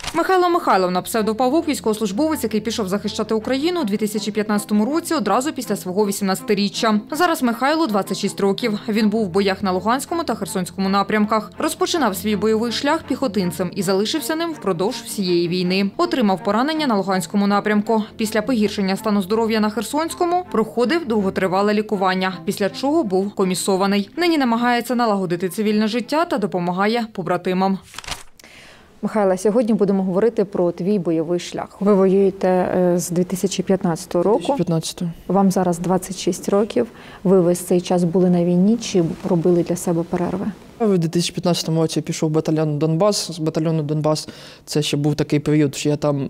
Михайло Михайловна, псевдопавук, військовослужбовець, який пішов захищати Україну у 2015 році одразу після свого 18-річчя. Зараз Михайлу 26 років. Він був в боях на Луганському та Херсонському напрямках. Розпочинав свій бойовий шлях піхотинцем і залишився ним впродовж всієї війни. Отримав поранення на Луганському напрямку. Після погіршення стану здоров'я на Херсонському проходив довготривале лікування, після чого був комісований. Нині намагається налагодити цивільне життя та допомагає побратимам. Михайло, сьогодні будемо говорити про твій бойовий шлях. Ви воюєте з 2015 року. 2015. Вам зараз 26 років. Ви весь цей час були на війні чи робили для себе перерви? У 2015 році я пішов в батальйон «Донбас». З батальйону «Донбас» це ще був такий період, що я там,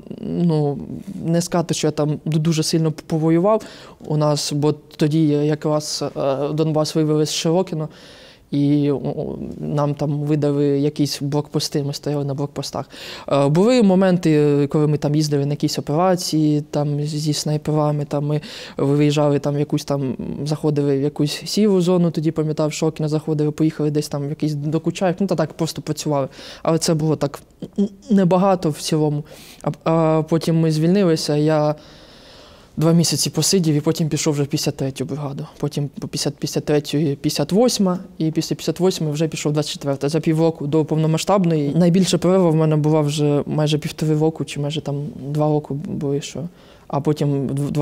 не сказати, що я там дуже сильно повоював у нас, бо тоді якраз Донбас вивели з Широкино. І нам там видали якісь блокпости, ми стояли на блокпостах. Були моменти, коли ми там їздили на якісь операції там, зі снайперами, там, ми виїжджали там, заходили в якусь сіру зону, тоді пам'ятав, Широкино заходили, поїхали десь там в якийсь Докучаїв, так просто працювали. Але це було так небагато в цілому. А потім ми звільнилися, я 2 місяці посидів і потім пішов вже в 53-ю бригаду. Потім 53-ю 58-ма, і після 58-ї вже пішов 24-та. За півроку до повномасштабної. Найбільша перерва в мене була вже майже 1,5 року, чи майже там 2 роки були, що. А потім в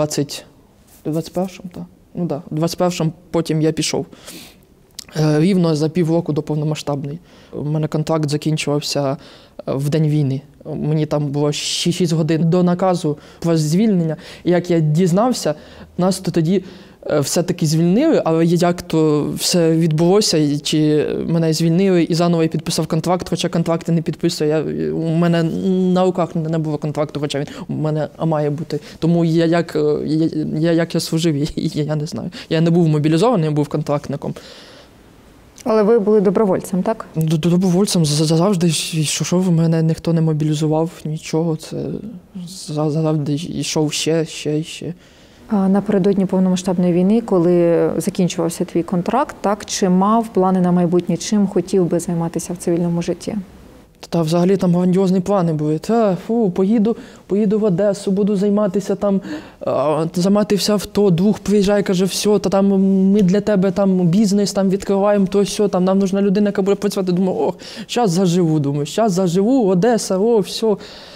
21-му, так? Ну так, в 21-му потім я пішов. Рівно за півроку до повномасштабної. У мене контракт закінчувався в день війни. Мені там було 6 годин до наказу про звільнення. І як я дізнався, нас то тоді все-таки звільнили, але як то все відбулося, чи мене звільнили і заново я підписав контракт, хоча контракти не підписую. У мене на руках не було контракту, хоча він у мене має бути. Тому як я служив, я не знаю. Я не був мобілізований, я був контрактником. Але ви були добровольцем, так? Добровольцем завжди, що в мене ніхто не мобілізував, нічого. Це завжди йшов ще. Напередодні повномасштабної війни, коли закінчувався твій контракт, так, чи мав плани на майбутнє, чим хотів би займатися в цивільному житті? Та взагалі там грандіозні плани були. Поїду в Одесу, буду займатися там, займатися авто, друг приїжджає, каже, все, та там ми для тебе там бізнес там відкриваємо, то все, там нам нужна людина, яка буде працювати. Думаю, зараз заживу, Одеса, все.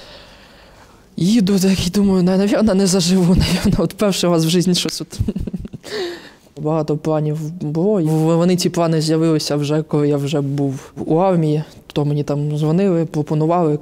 Їду так і думаю, навірно, не заживу, от перший раз в житті щось тут. Багато планів було. Вони ці плани з'явилися вже, коли я вже був у армії. То мені там дзвонили, пропонували,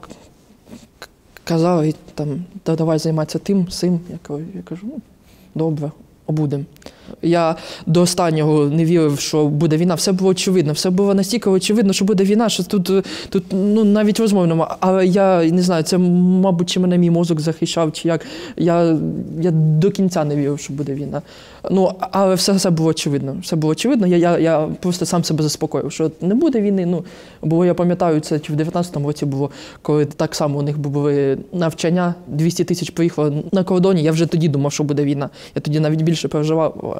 казали, там, давай займатися тим, сим. Я кажу, добре, будемо. Я до останнього не вірив, що буде війна. Все було очевидно. Все було настільки очевидно, що буде війна, що тут навіть розмови немає. Але я не знаю, це, мабуть, чи мене мій мозок захищав, чи як. Я до кінця не вірив, що буде війна. Але все було очевидно. Все було очевидно. Я просто сам себе заспокоїв, що не буде війни. Бо я пам'ятаю, це чи в 19-му році було, коли так само у них були навчання, 200 тисяч поїхало на кордоні. Я вже тоді думав, що буде війна. Я тоді навіть більше переживав,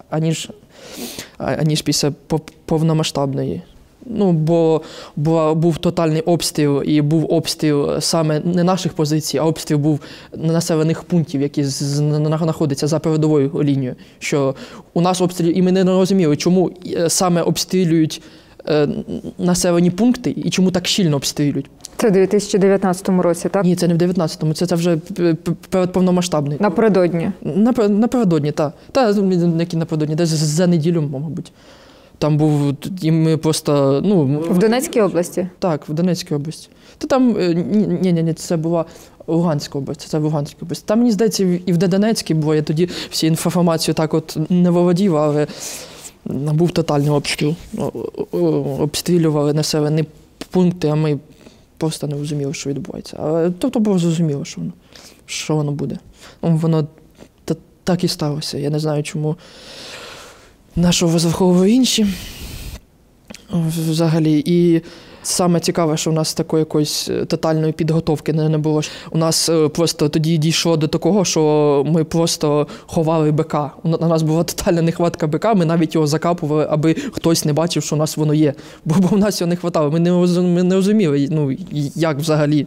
аніж після повномасштабної. Бо був тотальний обстріл, і був обстріл саме не наших позицій, а обстріл був населених пунктів, які знаходяться за передовою лінією. Що у нас обстріл, і ми не розуміли, чому саме обстрілюють населені пункти і чому так щільно обстрілюють. Це в 2019 році, так? Ні, це не в 19-му, це вже перед повномасштабною. Напередодні? Напередодні, так. Які напередодні, десь за неділю, мабуть. Там був, і ми просто, В Донецькій області? Так, в Донецькій області. Ні, це була Луганська область, Там, мені здається, і в Донецькій було, я тоді всю інформацію так от не володів, але був тотальний обстріл. Обстрілювали населені пункти, а ми просто не розуміли, що відбувається. Але тобто було зрозуміло, що воно буде. Воно так і сталося. Я не знаю, чому на що розраховували інші взагалі. І саме цікаве, що у нас такої якоїсь тотальної підготовки не було. У нас просто тоді дійшло до такого, що ми просто ховали БК. У нас була тотальна нехватка БК, ми навіть його закапували, аби хтось не бачив, що у нас воно є. Бо в нас його не хватало. Ми не розуміли, як взагалі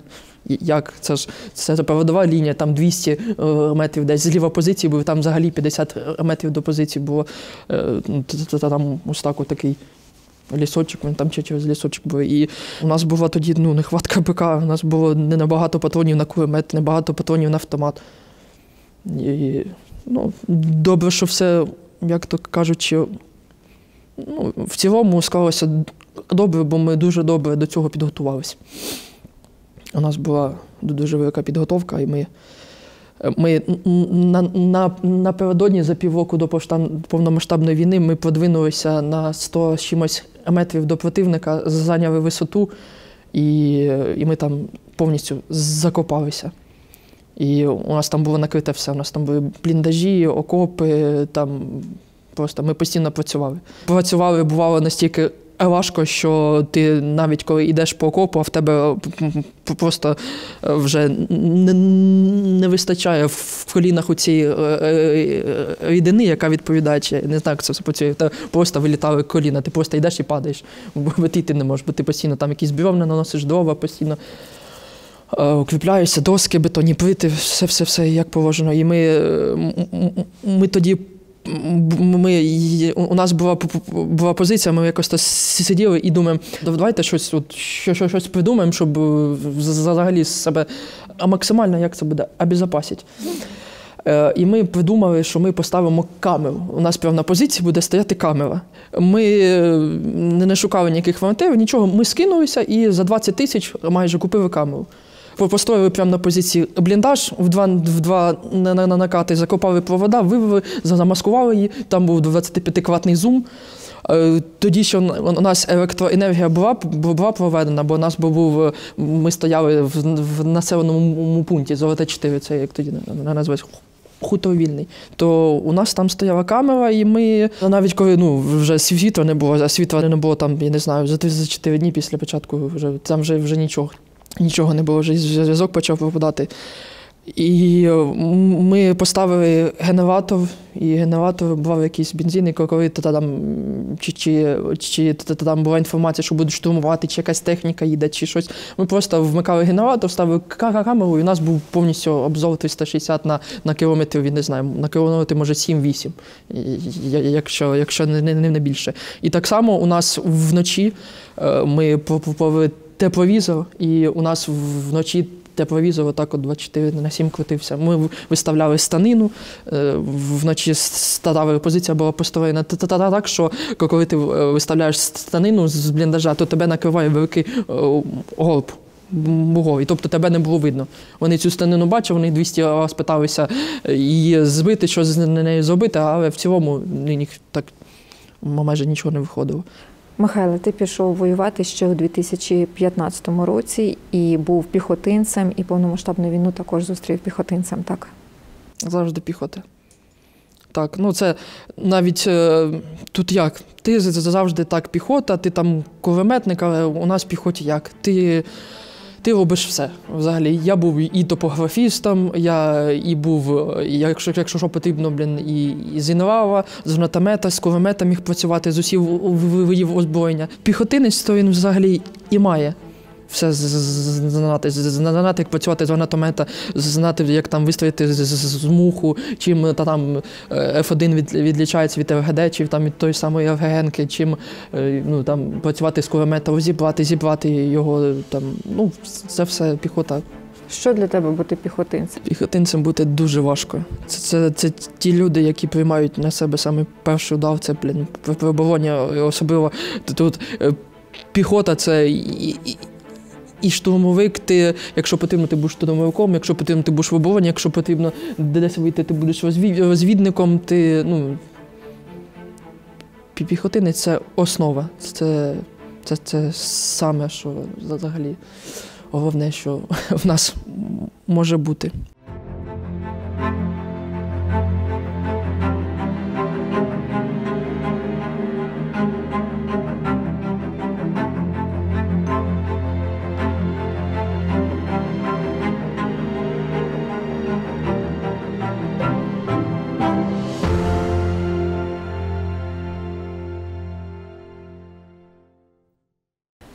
як це передова лінія, там 200 метрів десь зліва позиції були, там взагалі 50 метрів до позиції було, там ось так такий лісочок, він там через лісочок був. І у нас була тоді нехватка БК, у нас було не набагато патронів на кулемет, небагато патронів на автомат. І, добре, що все, як то кажучи, в цілому склалося добре, бо ми дуже добре до цього підготувалися. У нас була дуже велика підготовка, і ми напередодні за півроку до повномасштабної війни ми продвинулися на 100 з чимось метрів до противника, зайняли висоту, і ми там повністю закопалися. І у нас там було накрите все, у нас там були бліндажі, окопи, там просто ми постійно працювали. Працювали, бувало настільки важко, що ти навіть коли йдеш по окопу, а в тебе просто вже не вистачає в колінах у цій рідини, яка відповідає, чи не знаю, як це все працює, просто вилітали коліна, ти просто йдеш і падаєш, бо ти не можеш, бо ти постійно там якісь бревна наносиш, дрова постійно. Укріпляються, доски, бетонні плити, все як положено. І ми тоді, у нас була позиція, ми якось сиділи і думаємо, давайте щось придумаємо, щоб взагалі себе максимально, як це буде, обезопасити. І ми придумали, що ми поставимо камеру. У нас прямо на позиції буде стояти камера. Ми не шукали ніяких волонтерів, нічого. Ми скинулися і за 20 тисяч майже купили камеру. Построїли прямо на позиції бліндаж, в два накати, закопали провода, вивели, замаскували її, там був 25-кратний зум. Тоді ще у нас електроенергія була проведена, бо у нас ми стояли в населеному пункті, Золоте 4, це як тоді називається, хутор вільний. То у нас там стояла камера, і ми, навіть коли вже світла не було, а світла не було там, я не знаю, за 34 дні після початку, там вже нічого не було, вже зв'язок почав пропадати. І ми поставили генератор, і генератор брав якийсь бензин, і коли чи там була інформація, що будуть штурмувати, чи якась техніка їде, чи щось. Ми просто вмикали генератор, ставили камеру, і у нас був повністю обзор 360 на кілометрів, не знаю, на кілометр, може, 7-8, якщо не більше. І так само у нас вночі ми провели тепловізор, і у нас вночі тепловізор отак 24/7 крутився. Ми виставляли станину, вночі позиція була построєна так, що коли ти виставляєш станину з бліндажа, то тебе накриває великий горб буговий, тобто тебе не було видно. Вони цю станину бачили, вони 200 раз питалися її збити, що з нею зробити, але в цілому так майже нічого не виходило. Михайло, ти пішов воювати ще у 2015 році і був піхотинцем, і повномасштабну війну також зустрів піхотинцем, так? Завжди піхота. Так, це навіть тут як? Ти завжди так піхота, ти там кулеметник, але у нас в піхоті як? Ти робиш все. Взагалі, я був і топографістом, я і був, якщо що потрібно, і з інвала, з гранатомета, з кулемета міг працювати, з усіх видів озброєння. Піхотинець, то він взагалі і має все знати, як працювати з гранатомета, знати, як там вистрілити з муху, чим там F1 відлічається від РГД, чи там від тої самої РГНки, чим там працювати з кулемета, зібрати його, це все піхота. Що для тебе бути піхотинцем? Піхотинцем бути дуже важко. Це ті люди, які приймають на себе саме перший удар, це, випробування, особливо тут піхота, це і штурмовик, якщо потрібно, ти будеш штурмовиком, якщо потрібно, ти будеш в обороні, якщо потрібно десь вийти, ти будеш розвідником, піхотинець – це основа, це саме, що взагалі головне, що в нас може бути.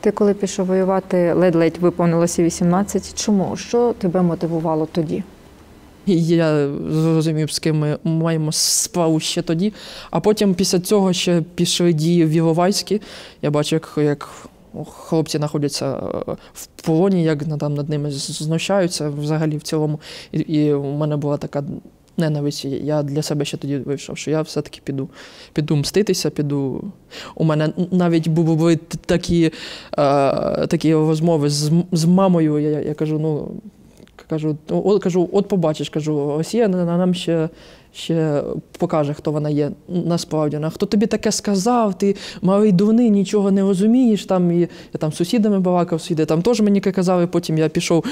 Ти коли пішов воювати, ледь-ледь виповнилося 18. Чому? Що тебе мотивувало тоді? І я зрозумів, з ким ми маємо справу ще тоді. А потім після цього ще пішли дії в Іловайську. Я бачу, як хлопці знаходяться в полоні, як там над ними знущаються взагалі в цілому. І у мене була така ненависть. Я для себе ще тоді вийшов, що я все-таки піду мститися, піду. У мене навіть були такі розмови з мамою. Я кажу, от побачиш, Росія нам ще покаже, хто вона є насправді. Хто тобі таке сказав, ти малий дурний, нічого не розумієш. Я там з сусідами балакав, сусіди там теж мені казали, потім я пішов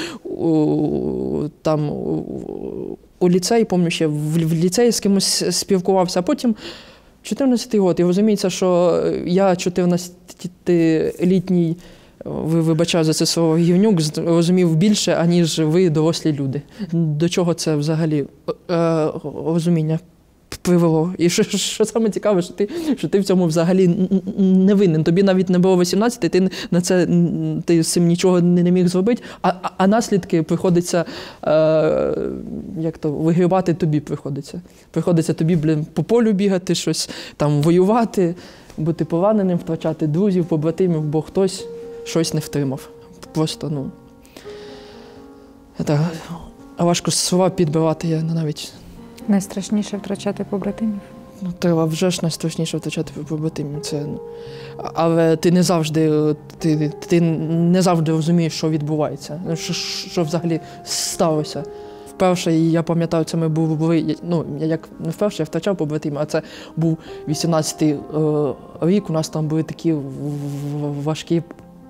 у ліцей, пам'ятаю, ще в ліцеї з кимось спілкувався, а потім 14-й рік, і розуміється, що я 14-літній, вибачаю за це слово, гівнюк, розумів більше, аніж ви, дорослі люди. До чого це взагалі розуміння привело? І що саме цікаве, що ти в цьому взагалі не винен. Тобі навіть не було 18, ти з цим нічого не міг зробити, а наслідки приходиться, вигрібати тобі приходиться. Приходиться тобі, по полю бігати, щось там воювати, бути пораненим, втрачати друзів, побратимів, бо хтось щось не втримав. Просто, важко слова підбивати, я навіть. Найстрашніше втрачати побратимів? Треба вже ж найстрашніше втрачати побратимів. Але ти не завжди розумієш, що відбувається, що взагалі сталося. Вперше, я пам'ятаю, це ми були, як не вперше я втрачав побратимів, а це був 18-й рік, у нас там були такі важкі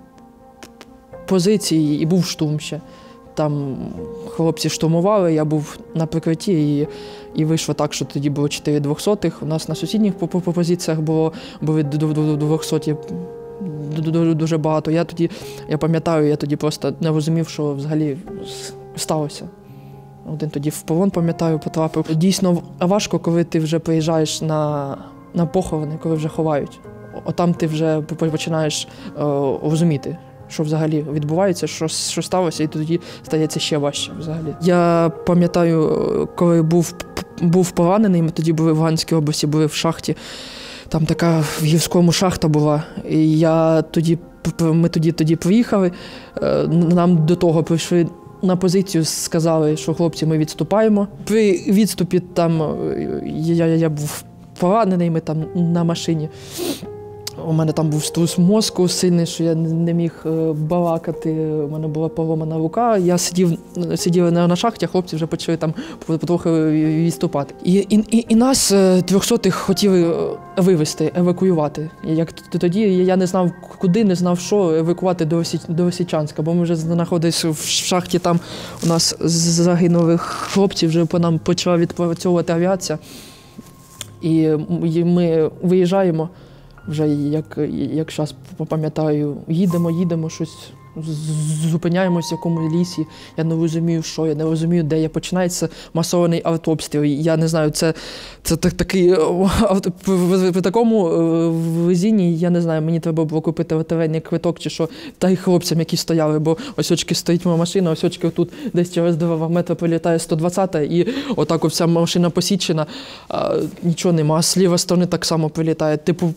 позиції, і був штурм ще. Там хлопці штурмували, я був на прикритті, і вийшло так, що тоді було 4 200-х. У нас на сусідніх позиціях були 200 дуже багато. Я пам'ятаю, я тоді просто не розумів, що взагалі сталося. Один тоді в полон, пам'ятаю, потрапив. Дійсно важко, коли ти вже приїжджаєш на похорони, коли вже ховають. Отам ти вже починаєш розуміти, що взагалі відбувається, що сталося, і тоді стається ще важче взагалі. Я пам'ятаю, коли був поранений, ми тоді були в Луганській області, були в шахті. Там така в гірському шахта була. І ми тоді приїхали, нам до того прийшли на позицію, сказали, що хлопці, ми відступаємо. При відступі там я був поранений, ми там на машині. У мене там був струс мозку сильний, що я не міг балакати, у мене була поломана рука. Я сидів на шахті, а хлопці вже почали там потрохи відступати. І нас 200-х хотіли вивезти, евакуювати. Як тоді я не знав куди, не знав що, евакуювати до Лисичанська, бо ми вже знаходилися в шахті, там у нас загинули хлопці, вже по нам почала відпрацьовувати авіація. І ми виїжджаємо. Вже, як зараз пам'ятаю, їдемо, щось зупиняємося в якомусь лісі, я не розумію, що, я не розумію, де. Починається масований артобстріл. Я не знаю, це такий, при такому везінні, я не знаю, мені треба було купити лотерейний квиток чи що, та й хлопцям, які стояли, бо ось очки стоїть моя машина, ось очки тут десь через 2 метри прилітає 120-та, і отак вся машина посічена, нічого нема, з лівої сторони так само прилітає.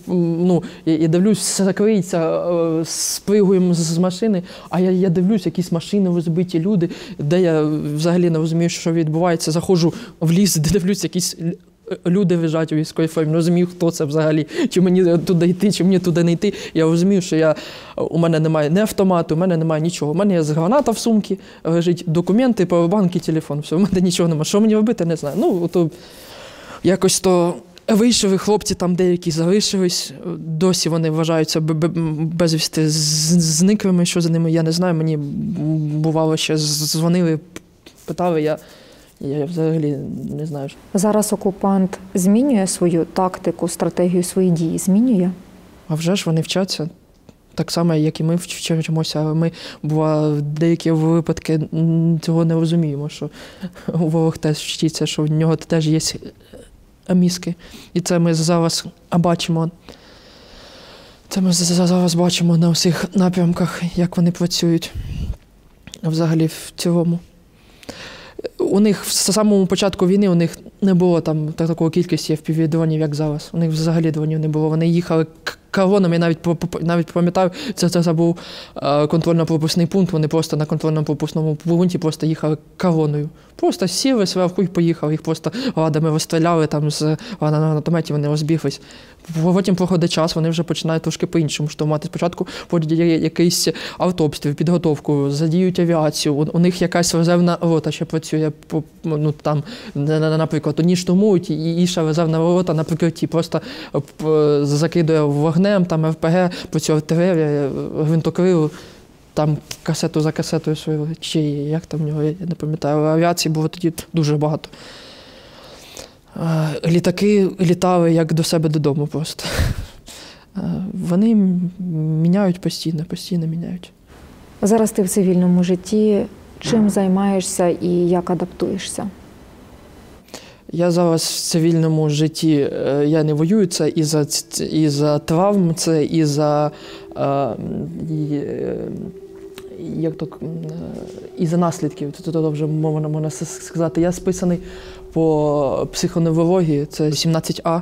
Я дивлюсь, все криється, спригуємо з машини, а я дивлюсь, якісь машини розбиті, люди, де я взагалі не розумію, що відбувається. Заходжу в ліс, де дивлюсь, якісь люди лежать у військовій формі, не розумію, хто це взагалі, чи мені туди йти, чи мені туди не йти. Я розумію, що у мене немає ні автомату, у мене немає нічого. У мене є граната в сумці, лежить документи, павербанк і телефон. Все, у мене нічого немає. Що мені робити, не знаю. Якось то вийшли хлопці, там деякі залишились, досі вони вважаються безвісти зниклими, що за ними, я не знаю, мені бувало ще дзвонили, питали, я взагалі не знаю. Зараз окупант змінює свою тактику, стратегію, свої дії, змінює? А вже ж вони вчаться. Так само, як і ми вчимося, але ми, буває, деякі випадки цього не розуміємо, що ворог теж вчиться, що в нього теж є мізки. І це ми зараз бачимо. Та ми зараз бачимо на всіх напрямках, як вони працюють. Взагалі в цілому. У них з самого початку війни у них не було там такої кількості FPV-дронів, як зараз. У них взагалі дронів не було. Вони їхали колонами, навіть пам'ятаю, це був контрольно-пропускний пункт. Вони просто на контрольно-пропускному пункті просто їхали колоною. Просто сіли зверху і поїхали. Їх просто градами розстріляли, там з гранатометів вони розбіглись. Потім проходить час, вони вже починають трошки по-іншому штурмувати. Спочатку проводять якийсь артобстріл, підготовку, задіють авіацію. У них якась резервна рота ще працює. Ну, там, наприклад, одні штурмують, і інша резервна рота на прикритті. Просто закидує вогнем, там РПГ, працює артилерія, гвинтокрил, там касету за касетою свою, чи як там в нього, я не пам'ятаю. Авіації було тоді дуже багато. Літаки літали як до себе додому просто. Вони міняють постійно міняють. Зараз ти в цивільному житті. Чим займаєшся і як адаптуєшся? Я зараз в цивільному житті, я не воюю, це із-за травм, це із-за із-за наслідків. Тут вже можна сказати. Я списаний по психоневрології, це 17А.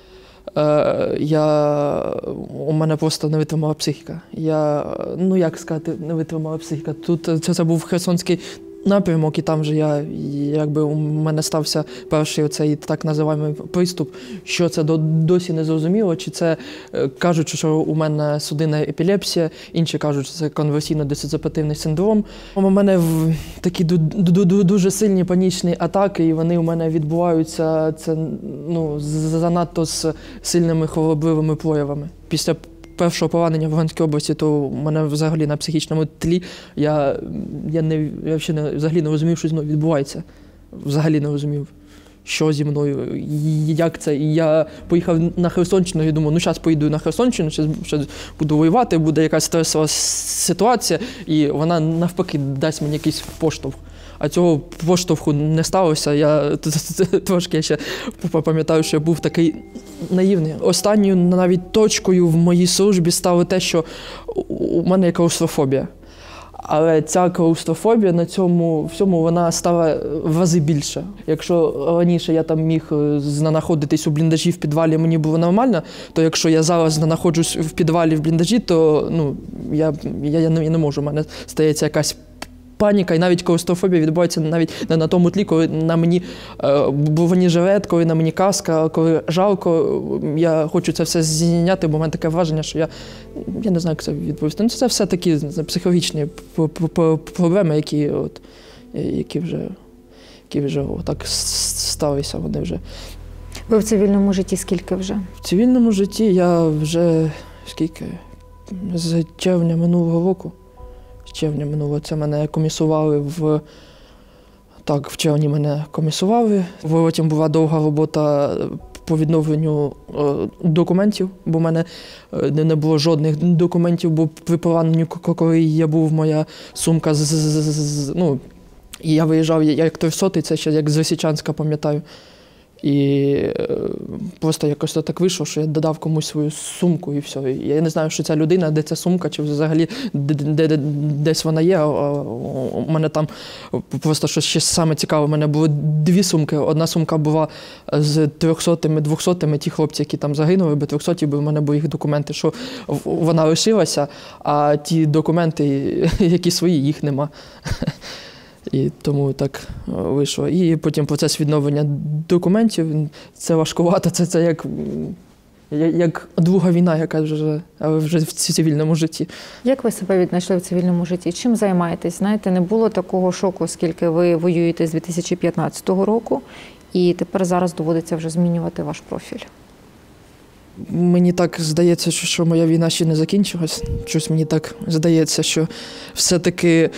У мене просто не витримала психіка. Як сказати, не витримала психіка. Тут це був Херсонський напрямок, і там же у мене стався перший оцей так називаємий приступ. Що це досі не зрозуміло, чи це кажуть, що у мене судинна епілепсія, інші кажуть, що це конверсійно-дисоціативний синдром. У мене такі дуже сильні панічні атаки, і вони у мене відбуваються занадто з сильними хворобливими проявами. Після першого поранення в Луганській області, то у мене взагалі на психічному тлі я взагалі не розумів, що зі мною відбувається. Взагалі не розумів, що зі мною, як це. І я поїхав на Херсонщину і думав, зараз поїду на Херсонщину, зараз буду воювати, буде якась стресова ситуація, і вона навпаки дасть мені якийсь поштовх. А цього поштовху не сталося. Я трошки ще пам'ятаю, що я був такий наївний. Останньою навіть точкою в моїй службі стало те, що у мене є клаустрофобія. Але ця клаустрофобія на цьому всьому вона стала в рази більше. Якщо раніше я там міг знаходитись у бліндажі в підвалі, мені було нормально, то якщо я зараз знаходжусь в підвалі в бліндажі, то я не можу. У мене стається якась паніка, і навіть клаустрофобія відбувається навіть не на тому тлі, коли на мені бронежилет, коли на мені каска, коли жалко, я хочу це все зняти, бо в мене таке враження, що я не знаю, як це відповісти. Це все такі психологічні проблеми, які вже так сталися, вони вже. Ви в цивільному житті скільки вже? В цивільному житті я вже з червня минулого року. Це мене комісували в червні мене комісували. Потім була довга робота по відновленню документів, бо в мене не було жодних документів, бо при пораненні, коли я був, моя сумка і я виїжджав як 300-й, це ще як з Лисичанська, пам'ятаю. І просто якось так вийшло, що я додав комусь свою сумку і все. І я не знаю, що ця людина, де ця сумка, чи взагалі десь вона є. У мене там просто що ще саме цікаве, у мене було дві сумки. Одна сумка була з 300-ми, 200-ми, ті хлопці, які там загинули, бо 300-ті, бо в мене були їх документи, що вона лишилася, а ті документи, які свої, їх нема. І тому так вийшло. І потім процес відновлення документів, це важкувато, це як друга війна, яка вже в цивільному житті. Як ви себе віднайшли в цивільному житті? Чим займаєтесь? Знаєте, не було такого шоку, оскільки ви воюєте з 2015 року, і тепер зараз доводиться вже змінювати ваш профіль. Мені так здається, що моя війна ще не закінчилась. Щось мені так здається, що все-таки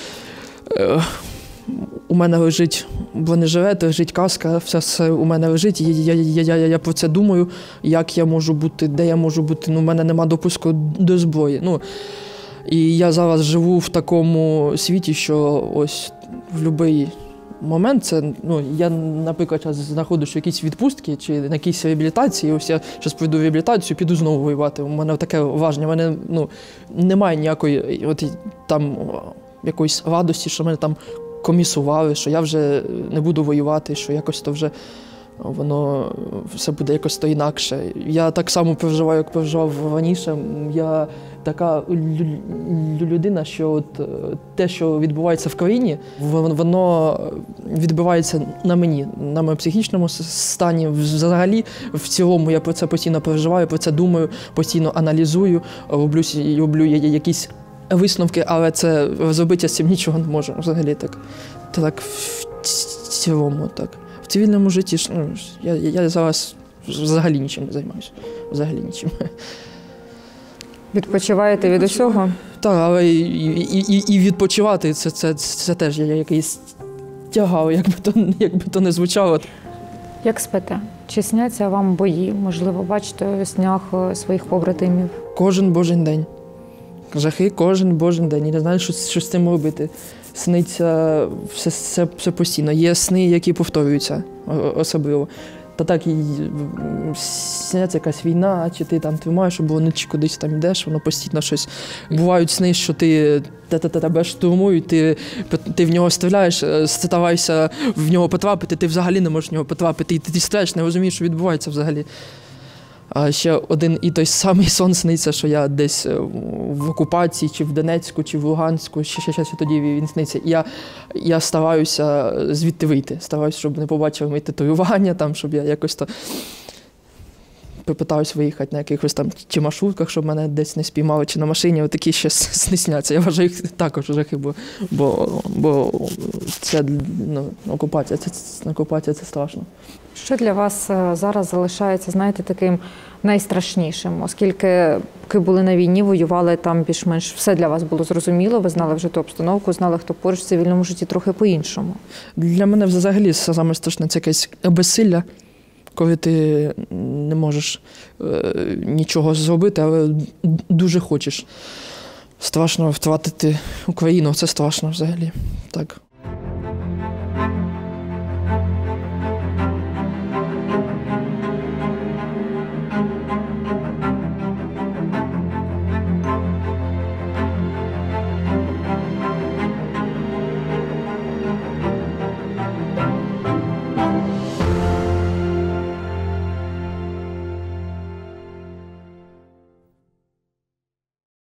у мене лежить бронежилет, лежить каска, все у мене лежить, і я про це думаю, як я можу бути, де я можу бути, у мене нема допуску до зброї. І я зараз живу в такому світі, що ось в момент, це, я, наприклад, зараз знаходжусь в якійсь відпустці чи на якійсь реабілітації, ось я зараз пройду реабілітацію, піду знову воювати. У мене таке враження, у мене, немає ніякої, там, якоїсь радості, що мене там комісували, що я вже не буду воювати, що якось то вже воно все буде якось то інакше. Я так само переживаю, як переживав раніше. Я така людина, що те, що відбувається в країні, воно відбувається на мені, на моєму психічному стані. Взагалі, в цілому я про це постійно переживаю, про це думаю, постійно аналізую, роблю якісь висновки, але це зробити я з цим нічого не можу. Взагалі так в цілому так. В цивільному житті я зараз взагалі нічим не займаюся. Взагалі нічим. Відпочиваєте від усього? Так, але і відпочивати це теж якийсь тягав, як би то не звучало. Як спите? Чи сняться вам бої? Можливо, бачите у снях своїх побратимів? Кожен божий день. Жахи кожен божий день. І не знаю, що з цим робити. Сниться все постійно. Є сни, які повторюються особливо. Та так і сняться якась війна, чи ти там тримаєш оборону, чи кудись там йдеш, воно постійно щось. Бувають сни, що тебе штурмують, ти в нього стріляєш, стараєшся в нього потрапити, ти взагалі не можеш в нього потрапити, і ти стріляєш, не розумієш, що відбувається взагалі. А ще один і той самий сон сниться, що я десь в окупації, чи в Донецьку, чи в Луганську, ще тоді він сниться. І я стараюся звідти вийти, стараюся, щоб не побачили мої татуювання, там, щоб я якось то попитаюсь виїхати на якихось там чи маршрутках, щоб мене десь не спіймали, чи на машині, отакі ще не сняться. Я вважаю їх також жахи, бо це окупація це страшно. Що для вас зараз залишається, знаєте, таким найстрашнішим, оскільки поки були на війні, воювали там більш-менш все для вас було зрозуміло, ви знали вже ту обстановку, знали, хто поруч, в цивільному житті трохи по-іншому. Для мене взагалі саме страшне – це якесь безсилля, коли ти не можеш нічого зробити, але дуже хочеш. Страшно втратити Україну, це страшно взагалі. Так.